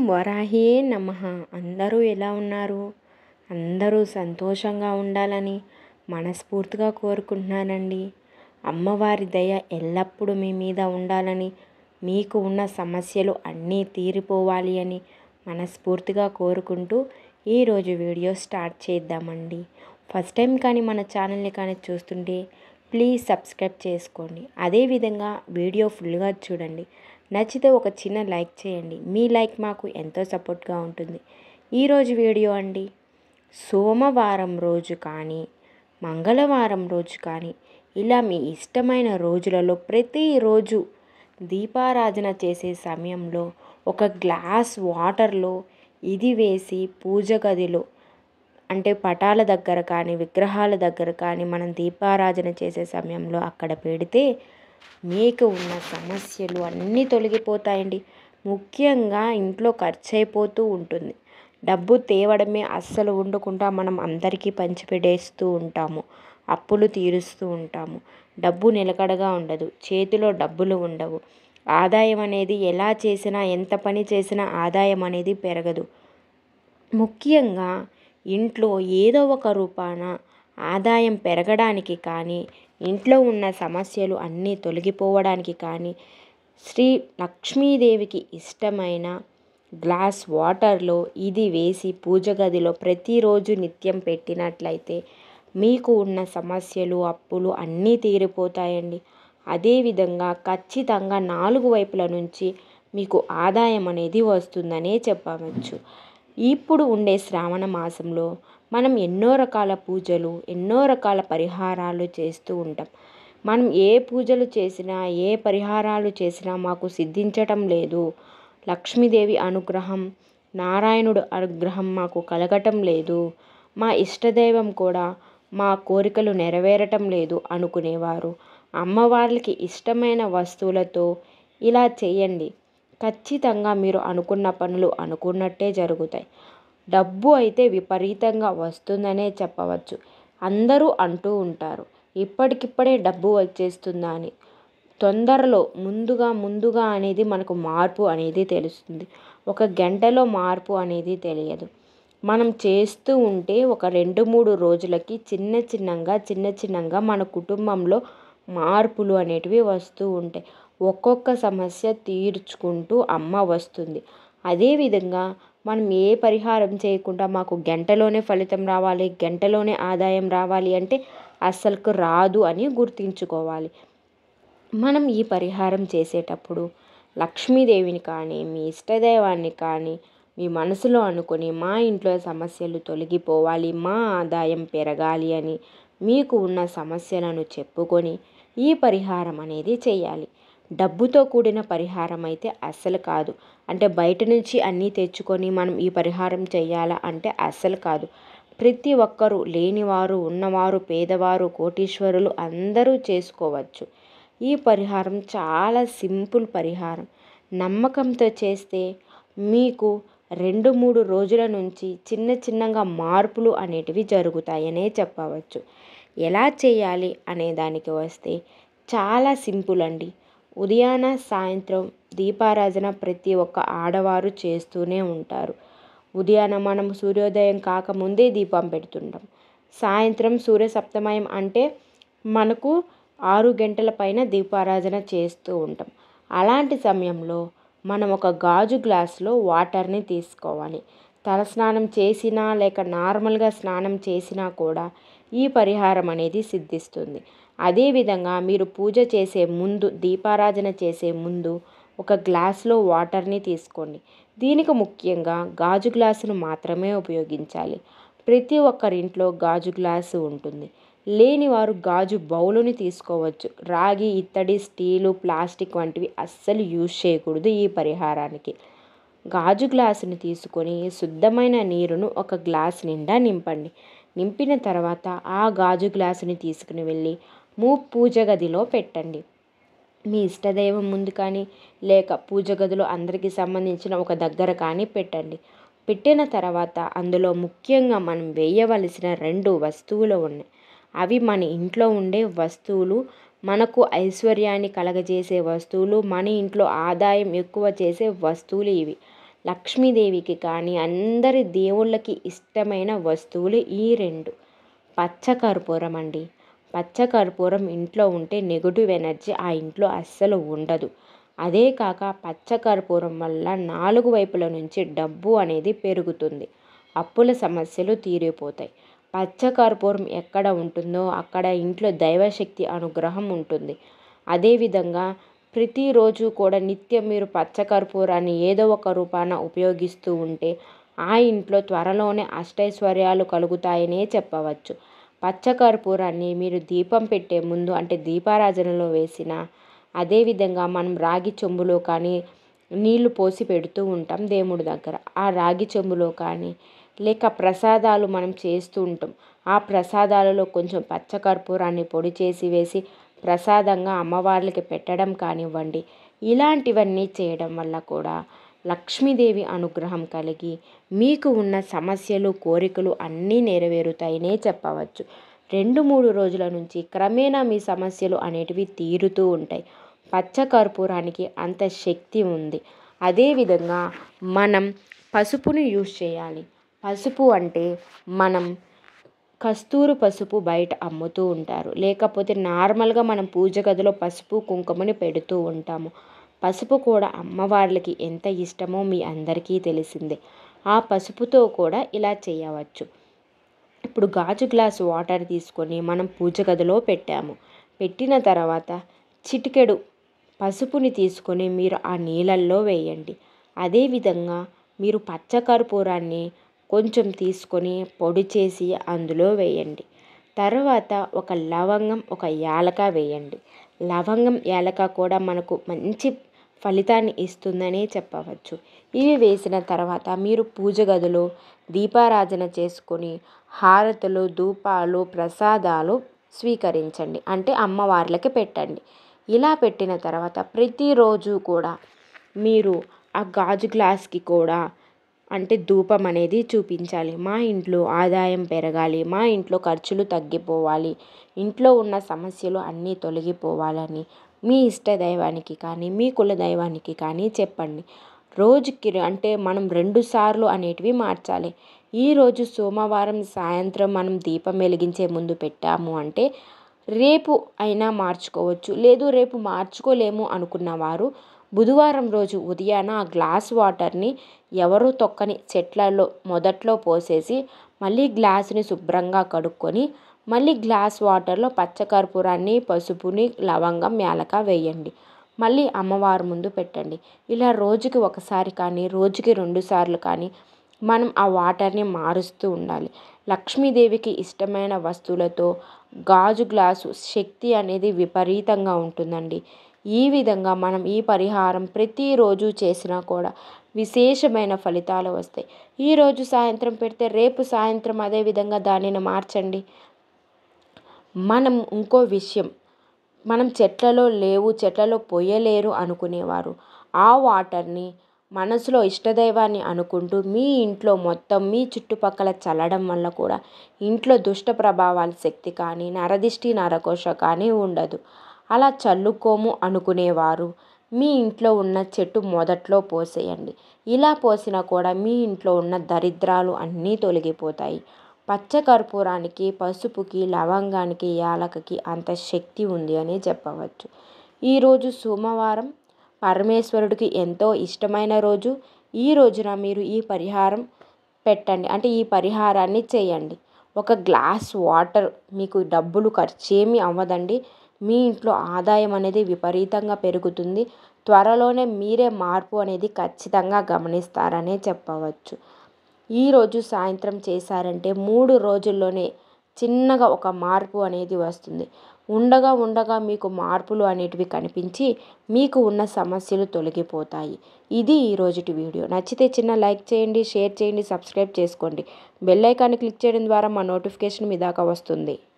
వరాహే నమః. అందరూ ఎలా ఉన్నారు? అందరూ సంతోషంగా ఉండాలని మనస్ఫూర్తిగా కోరుకుంటున్నానండి. అమ్మవారి దయ ఎల్లప్పుడూ మీ మీద ఉండాలని, మీకు ఉన్న సమస్యలు అన్నీ తీరిపోవాలి అని మనస్ఫూర్తిగా కోరుకుంటూ ఈరోజు వీడియో స్టార్ట్ చేద్దామండి. ఫస్ట్ టైం కానీ మన ఛానల్ని కానీ చూస్తుంటే ప్లీజ్ సబ్స్క్రైబ్ చేసుకోండి. అదేవిధంగా వీడియో ఫుల్గా చూడండి. నచ్చితే ఒక చిన్న లైక్ చేయండి. మీ లైక్ మాకు ఎంతో సపోర్ట్గా ఉంటుంది. ఈరోజు వీడియో అండి, సోమవారం రోజు కానీ మంగళవారం రోజు కానీ ఇలా మీ ఇష్టమైన రోజులలో ప్రతిరోజు దీపారాధన చేసే సమయంలో ఒక గ్లాస్ వాటర్లో ఇది వేసి పూజ గదిలో అంటే పటాల దగ్గర కానీ విగ్రహాల దగ్గర కానీ మనం దీపారాధన చేసే సమయంలో అక్కడ పెడితే మీకు ఉన్న సమస్యలు అన్నీ తొలగిపోతాయండి. ముఖ్యంగా ఇంట్లో ఖర్చు అయిపోతూ ఉంటుంది. డబ్బు తేవడమే అస్సలు ఉండకుండా మనం అందరికీ పంచిపెట్టేస్తూ ఉంటాము. అప్పులు తీరుస్తూ ఉంటాము. డబ్బు నిలకడగా ఉండదు. చేతిలో డబ్బులు ఉండవు. ఆదాయం అనేది ఎలా చేసినా ఎంత పని చేసినా ఆదాయం అనేది పెరగదు. ముఖ్యంగా ఇంట్లో ఏదో ఒక రూపాన ఆదాయం పెరగడానికి కానీ ఇంట్లో ఉన్న సమస్యలు అన్నీ తొలగిపోవడానికి కానీ శ్రీ లక్ష్మీదేవికి ఇష్టమైన గ్లాస్ వాటర్లో ఇది వేసి పూజ గదిలో ప్రతిరోజు నిత్యం పెట్టినట్లయితే మీకు ఉన్న సమస్యలు అప్పులు అన్నీ తీరిపోతాయండి. అదేవిధంగా ఖచ్చితంగా 4 వైపుల నుంచి మీకు ఆదాయం అనేది వస్తుందనే చెప్పవచ్చు. ఇప్పుడు ఉండే శ్రావణ మాసంలో మనం ఎన్నో రకాల పూజలు ఎన్నో రకాల పరిహారాలు చేస్తూ ఉంటాం. మనం ఏ పూజలు చేసినా ఏ పరిహారాలు చేసినా మాకు సిద్ధించటం లేదు, లక్ష్మీదేవి అనుగ్రహం నారాయణుడు అనుగ్రహం మాకు కలగటం లేదు, మా ఇష్టదైవం కూడా మా కోరికలు నెరవేరటం లేదు అనుకునేవారు అమ్మవార్లకి ఇష్టమైన వస్తువులతో ఇలా చేయండి. ఖచ్చితంగా మీరు అనుకున్న పనులు అనుకున్నట్టే జరుగుతాయి. డబ్బు అయితే విపరీతంగా వస్తుందనే చెప్పవచ్చు. అందరూ అంటూ ఉంటారు ఇప్పటికిప్పుడే డబ్బు వచ్చేస్తుందా అని. తొందరలో ముందుగా అనేది మనకు మార్పు అనేది తెలుస్తుంది. ఒక గంటలో మార్పు అనేది తెలియదు. మనం చేస్తూ ఉంటే ఒక 2-3 రోజులకి చిన్న చిన్నంగా మన కుటుంబంలో మార్పులు అనేటివి వస్తూ ఉంటాయి. ఒక్కొక్క సమస్య తీర్చుకుంటూ అమ్మ వస్తుంది. అదేవిధంగా మనం ఏ పరిహారం చేయకుండా మాకు గంటలోనే ఫలితం రావాలి, గంటలోనే ఆదాయం రావాలి అంటే అస్సలకు రాదు అని గుర్తుంచుకోవాలి. మనం ఈ పరిహారం చేసేటప్పుడు లక్ష్మీదేవిని కానీ మీ ఇష్టదైవాన్ని కానీ మీ మనసులో అనుకొని మా ఇంట్లో సమస్యలు తొలగిపోవాలి, మా ఆదాయం పెరగాలి అని మీకు ఉన్న సమస్యలను చెప్పుకొని ఈ పరిహారం అనేది చేయాలి. డబ్బుతో కూడిన పరిహారం అయితే అస్సలు కాదు. అంటే బయట నుంచి అన్నీ తెచ్చుకొని మనం ఈ పరిహారం చేయాలా అంటే అస్సలు కాదు. ప్రతి ఒక్కరూ లేనివారు ఉన్నవారు పేదవారు కోటీశ్వరులు అందరూ చేసుకోవచ్చు. ఈ పరిహారం చాలా సింపుల్ పరిహారం. నమ్మకంతో చేస్తే మీకు 2-3 రోజుల నుంచి చిన్నగా మార్పులు అనేటివి జరుగుతాయనే చెప్పవచ్చు. ఎలా చేయాలి అనే దానికి వస్తే చాలా సింపుల్ అండి. ఉదయాన సాయంత్రం దీపారాధన ప్రతి ఒక్క ఆడవారు చేస్తూనే ఉంటారు. ఉదయాన మనం సూర్యోదయం కాకముందే దీపం పెడుతుంటాం. సాయంత్రం సూర్య సప్తమయం అంటే మనకు 6 గంటల పైన దీపారాధన చేస్తూ ఉంటాం. అలాంటి సమయంలో మనం ఒక గాజు గ్లాసులో వాటర్ని తీసుకోవాలి. తలస్నానం చేసినా లేక నార్మల్గా స్నానం చేసినా కూడా ఈ పరిహారం అనేది సిద్ధిస్తుంది. అదేవిధంగా మీరు పూజ చేసే ముందు దీపారాధన చేసే ముందు ఒక గ్లాసులో వాటర్ని తీసుకోండి. దీనికి ముఖ్యంగా గాజు గ్లాసును మాత్రమే ఉపయోగించాలి. ప్రతి ఒక్కరింట్లో గాజు గ్లాసు ఉంటుంది. లేని వారు గాజు బౌలుని తీసుకోవచ్చు. రాగి ఇత్తడి స్టీలు ప్లాస్టిక్ వంటివి అస్సలు యూజ్ చేయకూడదు ఈ పరిహారానికి. గాజు గ్లాసుని తీసుకొని శుద్ధమైన నీరును ఒక గ్లాస్ నిండా నింపండి. నింపిన తర్వాత ఆ గాజు గ్లాసుని తీసుకుని వెళ్ళి పూజ గదిలో పెట్టండి. మీ ఇష్టదైవం ముందు కానీ లేక పూజ గదిలో అందరికీ సంబంధించిన ఒక దగ్గర కానీ పెట్టండి. పెట్టిన తర్వాత అందులో ముఖ్యంగా మనం వేయవలసిన 2 వస్తువులు ఉన్నాయి. అవి మన ఇంట్లో ఉండే వస్తువులు, మనకు ఐశ్వర్యాన్ని కలగజేసే వస్తువులు, మన ఇంట్లో ఆదాయం ఎక్కువ చేసే వస్తువులు ఇవి. లక్ష్మీదేవికి కానీ అందరి దేవుళ్ళకి ఇష్టమైన వస్తువులు ఈ రెండు. పచ్చకర్పూరం అండి. పచ్చకర్పూరం ఇంట్లో ఉంటే నెగటివ్ ఎనర్జీ ఆ ఇంట్లో అస్సలు ఉండదు. అదే కాక పచ్చకర్పూరం వల్ల 4 వైపుల నుంచి డబ్బు అనేది పెరుగుతుంది. అప్పుల సమస్యలు తీరిపోతాయి. పచ్చకర్పూరం ఎక్కడ ఉంటుందో అక్కడ ఇంట్లో దైవశక్తి అనుగ్రహం ఉంటుంది. అదేవిధంగా ప్రతిరోజు కూడా నిత్యం మీరు పచ్చకర్పూరాన్ని ఏదో ఒక రూపాన ఉపయోగిస్తూ ఉంటే ఆ ఇంట్లో త్వరలోనే అష్టైశ్వర్యాలు కలుగుతాయనే చెప్పవచ్చు. పచ్చకర్పూరాన్ని మీరు దీపం పెట్టే ముందు అంటే దీపారాధనలో వేసిన, అదేవిధంగా మనం రాగి చెంబులో కానీ నీళ్లు పోసి పెడుతూ ఉంటాం దేవుడి దగ్గర. ఆ రాగి చెంబులో కానీ లేక ప్రసాదాలు మనం చేస్తూ ఉంటాం. ఆ ప్రసాదాలలో కొంచెం పచ్చకర్పూరాన్ని పొడి చేసి వేసి ప్రసాదంగా అమ్మవార్లకి పెట్టడం కానివ్వండి. ఇలాంటివన్నీ చేయడం వల్ల కూడా లక్ష్మీదేవి అనుగ్రహం కలిగి మీకు ఉన్న సమస్యలు కోరికలు అన్నీ నెరవేరుతాయనే చెప్పవచ్చు. 2-3 రోజుల నుంచి క్రమేణా మీ సమస్యలు అనేటివి తీరుతూ ఉంటాయి. పచ్చకర్పూరానికి అంత శక్తి ఉంది. అదేవిధంగా మనం పసుపుని యూజ్ చేయాలి. పసుపు అంటే మనం కస్తూరి పసుపు బయట అమ్ముతూ ఉంటారు. లేకపోతే నార్మల్గా మనం పూజ గదిలో పసుపు కుంకుమని పెడుతూ ఉంటాము. పసుపు కూడా అమ్మవార్లకి ఎంత ఇష్టమో మీ అందరికీ తెలిసిందే. ఆ పసుపుతో కూడా ఇలా చేయవచ్చు. ఇప్పుడు గాజు గ్లాసు వాటర్ తీసుకొని మనం పూజ గదిలో పెట్టాము. పెట్టిన తర్వాత చిటికెడు పసుపుని తీసుకొని మీరు ఆ నీళ్ళల్లో వేయండి. అదేవిధంగా మీరు పచ్చకర్పూరాన్ని కొంచెం తీసుకొని పొడి చేసి అందులో వేయండి. తర్వాత ఒక లవంగం, ఒక యాలక వేయండి. లవంగం, యాలక కూడా మనకు మంచి ఫలితాన్ని ఇస్తుందనే చెప్పవచ్చు. ఇవి వేసిన తర్వాత మీరు పూజ గదిలో దీపారాధన చేసుకొని హారతులు, ధూపాలు, ప్రసాదాలు స్వీకరించండి. అంటే అమ్మవార్లకి పెట్టండి. ఇలా పెట్టిన తర్వాత ప్రతిరోజు కూడా మీరు ఆ గాజు గ్లాస్కి కూడా అంటే ధూపం అనేది చూపించాలి. మా ఇంట్లో ఆదాయం పెరగాలి, మా ఇంట్లో ఖర్చులు తగ్గిపోవాలి, ఇంట్లో ఉన్న సమస్యలు అన్నీ తొలగిపోవాలని మీ ఇష్ట దైవానికి కానీ మీ కుల దైవానికి కానీ చెప్పండి. రోజుకి అంటే మనం 2 సార్లు అనేటివి మార్చాలి. ఈరోజు సోమవారం సాయంత్రం మనం దీపం వెలిగించే ముందు పెట్టాము అంటే రేపు అయినా మార్చుకోవచ్చు. లేదు రేపు మార్చుకోలేము అనుకున్నవారు బుధవారం రోజు ఉదయాన ఆ గ్లాస్ వాటర్ని ఎవరూ తొక్కని చెట్లలో మొదట్లో పోసేసి మళ్ళీ గ్లాసుని శుభ్రంగా కడుక్కొని మళ్ళీ గ్లాస్ వాటర్లో పచ్చకర్పూరాన్ని, పసుపుని, లవంగం, యాలక వేయండి. మళ్ళీ అమ్మవారి ముందు పెట్టండి. ఇలా రోజుకి ఒకసారి కానీ రోజుకి 2 సార్లు కానీ మనం ఆ వాటర్ని మారుస్తూ ఉండాలి. లక్ష్మీదేవికి ఇష్టమైన వస్తువులతో గాజు గ్లాసు శక్తి అనేది విపరీతంగా ఉంటుందండి. ఈ విధంగా మనం ఈ పరిహారం ప్రతిరోజు చేసినా కూడా విశేషమైన ఫలితాలు వస్తాయి. ఈరోజు సాయంత్రం పెడితే రేపు సాయంత్రం అదే విధంగా దానిని మార్చండి. మనం ఇంకో విషయం, మనం చెట్లలో లేవు, చెట్లలో పొయ్యలేరు అనుకునేవారు ఆ వాటర్ని మనసులో ఇష్టదైవాన్ని అనుకుంటూ మీ ఇంట్లో మొత్తం మీ చుట్టుపక్కల చల్లడం వల్ల కూడా ఇంట్లో దుష్ట ప్రభావాల శక్తి కానీ నరదిష్టి నరఘోష కానీ ఉండదు. అలా చల్లుకోము అనుకునేవారు మీ ఇంట్లో ఉన్న చెట్టు మొదట్లో పోసేయండి. ఇలా పోసినా కూడా మీ ఇంట్లో ఉన్న దరిద్రాలు అన్నీ తొలగిపోతాయి. పచ్చకర్పూరానికి, పసుపుకి, లవంగానికి, యాలకకి అంత శక్తి ఉంది అని చెప్పవచ్చు. ఈరోజు సోమవారం పరమేశ్వరుడికి ఎంతో ఇష్టమైన రోజు. ఈ రోజున మీరు ఈ పరిహారం పెట్టండి. అంటే ఈ పరిహారాన్ని చేయండి. ఒక గ్లాస్ వాటర్ మీకు డబ్బులు ఖర్చేమీ అవ్వదండి. మీ ఇంట్లో ఆదాయం అనేది విపరీతంగా పెరుగుతుంది. త్వరలోనే మీరే మార్పు అనేది ఖచ్చితంగా గమనిస్తారనే చెప్పవచ్చు. ఈరోజు సాయంత్రం చేశారంటే 3 రోజుల్లోనే చిన్నగా ఒక మార్పు అనేది వస్తుంది. ఉండగా మీకు మార్పులు అనేటివి కనిపించి మీకు ఉన్న సమస్యలు తొలగిపోతాయి. ఇది ఈరోజుటి వీడియో. నచ్చితే చిన్న లైక్ చేయండి, షేర్ చేయండి, సబ్స్క్రైబ్ చేసుకోండి. బెల్ ఐకాన్ని క్లిక్ చేయడం ద్వారా మా నోటిఫికేషన్ మీ దాకా వస్తుంది.